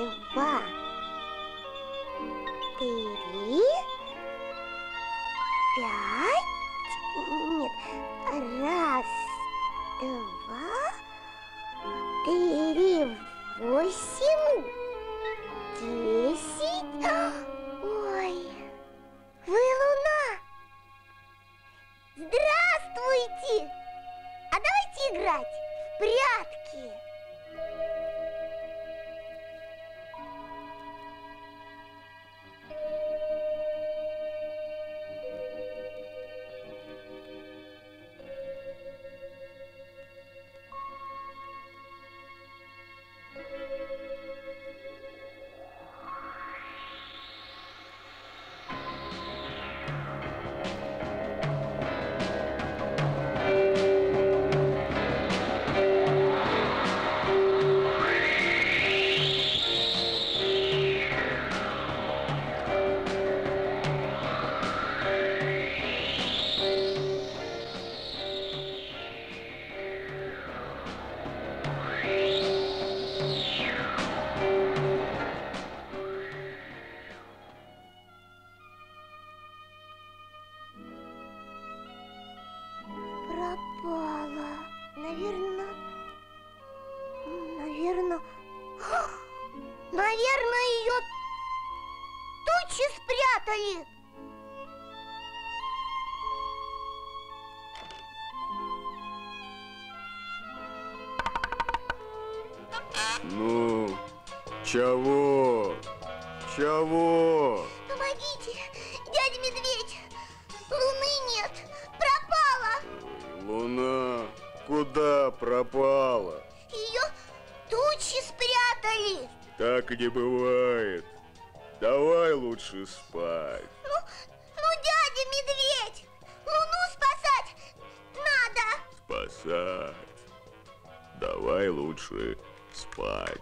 два, три, пять. Нет, раз, два, три, 8, 10. Ой, вы Луна. Здравствуйте. А давайте играть в прятки. Пропала. Наверное, ее тучи спрятали. Ну, чего? Чего? Помогите, дядя Медведь. Луны нет, пропала. Луна куда пропала? Ее тучи спрятали. Так не бывает. Давай лучше спать. Ну, дядя Медведь, Луну спасать надо. Спасать. Давай лучше спать.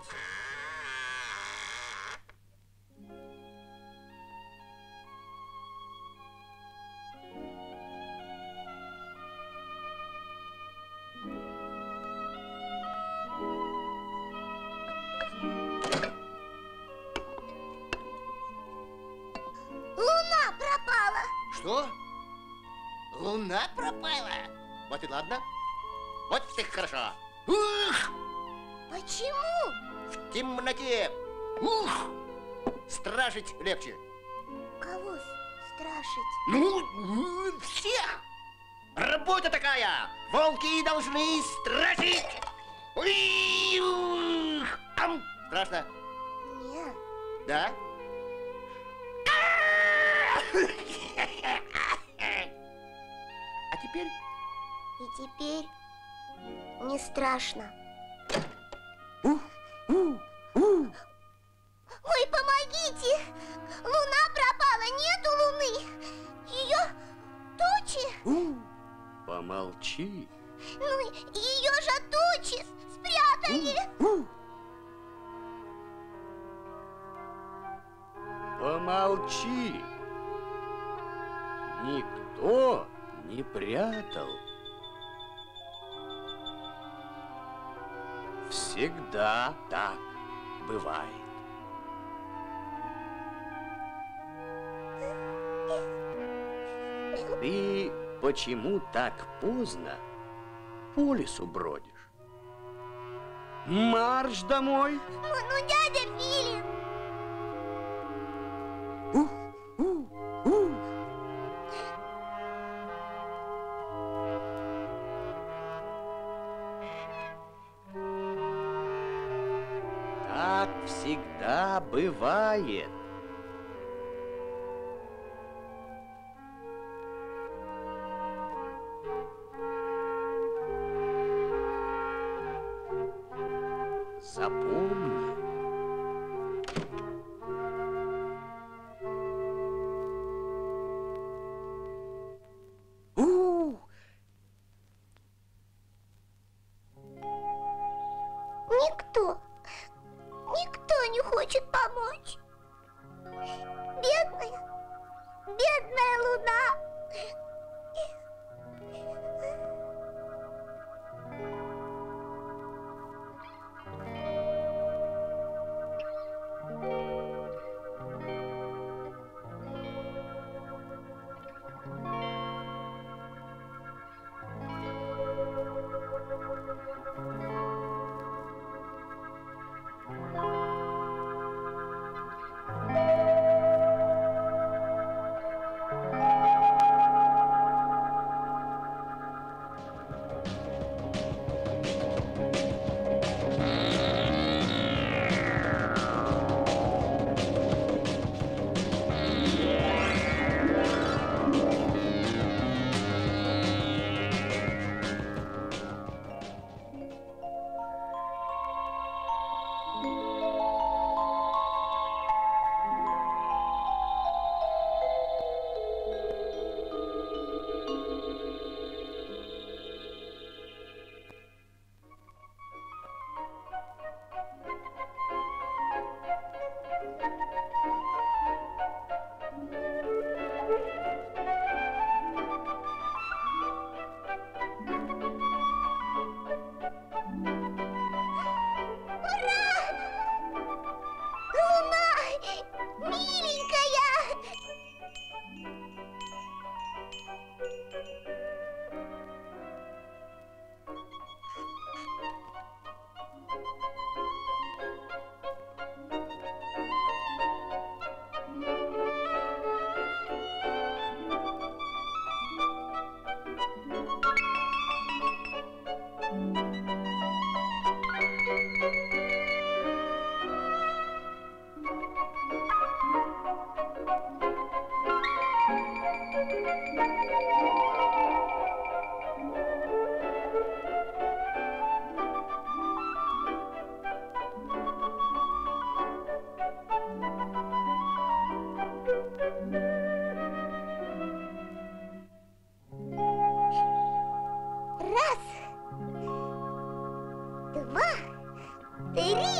Луна пропала. Что? Луна пропала? Вот и ладно. Вот всех хорошо. Ух! Почему? В темноте. Ух! Стражить легче. Кого страшить? Ну, всех. Работа такая. Волки должны стражить. Ой, ух! Ам! Страшно? Нет. Да? А теперь? И теперь не страшно. Ой, помогите! Луна пропала, нету Луны. Ее тучи. Помолчи. Ну, ее же тучи спрятали. Помолчи. Никто не прятал. Всегда так бывает. Ты почему так поздно по лесу бродишь? Марш домой! Ну, дядя Филин. Так всегда бывает. Запомни. Никто не хочет помочь. Бедная Луна.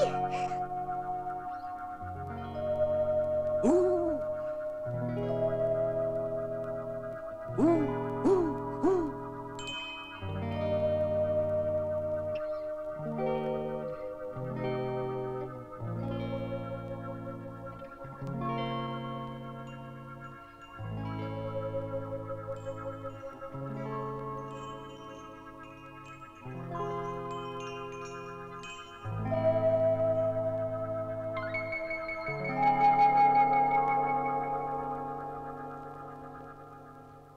Ой.